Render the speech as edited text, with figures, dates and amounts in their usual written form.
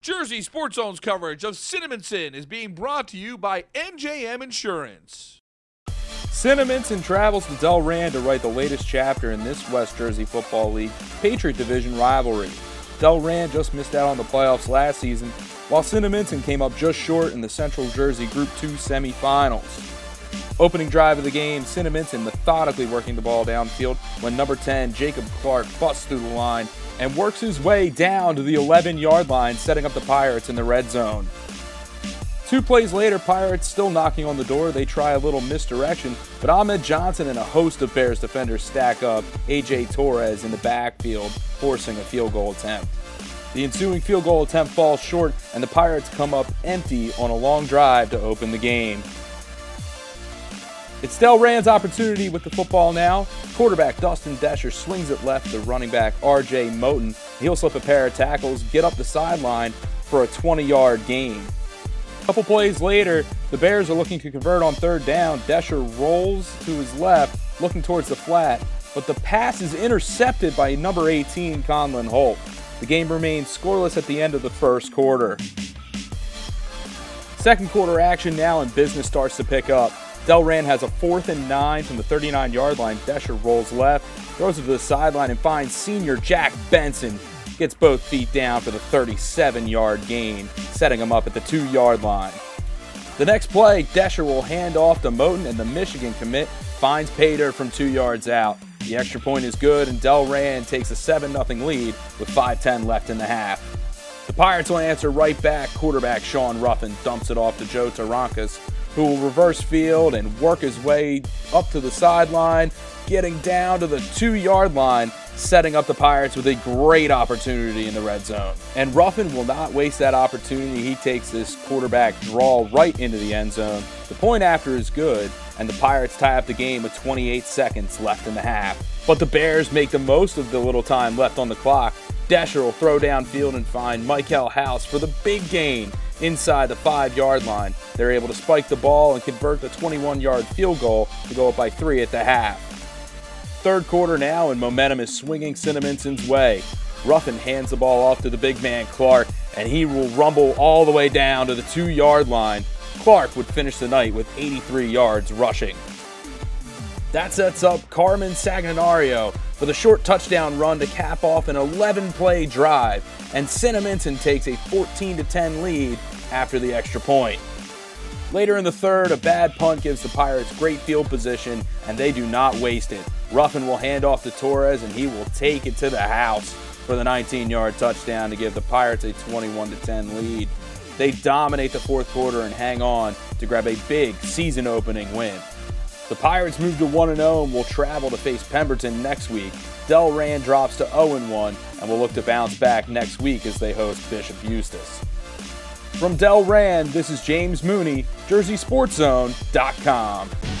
Jersey Sports Zone's coverage of Cinnaminson is being brought to you by NJM Insurance. Cinnaminson travels to Delran to write the latest chapter in this West Jersey Football League Patriot Division rivalry. Delran just missed out on the playoffs last season, while Cinnaminson came up just short in the Central Jersey Group 2 semifinals. Opening drive of the game, Cinnaminson methodically working the ball downfield when number 10, Jacob Clark, busts through the line and works his way down to the 11-yard line, setting up the Pirates in the red zone. 2 plays later, Pirates still knocking on the door. They try a little misdirection, but Ahmed Johnson and a host of Bears defenders stack up A.J. Torres in the backfield, forcing a field goal attempt. The ensuing field goal attempt falls short, and the Pirates come up empty on a long drive to open the game. It's Delran's opportunity with the football now. Quarterback Dustin Desher swings it left to running back R.J. Moten. He'll slip a pair of tackles, get up the sideline for a 20-yard gain. A couple plays later, the Bears are looking to convert on third down. Desher rolls to his left, looking towards the flat, but the pass is intercepted by number 18, Conlon Holt. The game remains scoreless at the end of the first quarter. Second quarter action now, and business starts to pick up. Delran has a 4th and 9 from the 39-yard line. Desher rolls left, throws it to the sideline, and finds senior Jack Benson. Gets both feet down for the 37-yard gain, setting him up at the 2-yard line. The next play, Desher will hand off to Moten, and the Michigan commit finds Pater from 2 yards out. The extra point is good, and Delran takes a 7-0 lead with 5:10 left in the half. The Pirates will answer right back. Quarterback Sean Ruffin dumps it off to Joe Tarankas, who will reverse field and work his way up to the sideline, getting down to the 2-yard line, setting up the Pirates with a great opportunity in the red zone. And Ruffin will not waste that opportunity. He takes this quarterback draw right into the end zone. The point after is good, and the Pirates tie up the game with 28 seconds left in the half. But the Bears make the most of the little time left on the clock. Desher will throw downfield and find Michael House for the big gain inside the 5-yard line. They're able to spike the ball and convert the 21-yard field goal to go up by 3 at the half. Third quarter now, and momentum is swinging Cinnaminson's way. Ruffin hands the ball off to the big man Clark, and he will rumble all the way down to the 2-yard line. Clark would finish the night with 83 yards rushing. That sets up Carmen Sagnario for the short touchdown run to cap off an 11-play drive, and Cinnaminson takes a 14-10 lead after the extra point. Later in the third, a bad punt gives the Pirates great field position, and they do not waste it. Ruffin will hand off to Torres, and he will take it to the house for the 19-yard touchdown to give the Pirates a 21-10 lead. They dominate the fourth quarter and hang on to grab a big season-opening win. The Pirates move to 1-0 and will travel to face Pemberton next week. Delran drops to 0-1 and will look to bounce back next week as they host Bishop Eustace. From Delran, this is James Mooney, JerseySportsZone.com.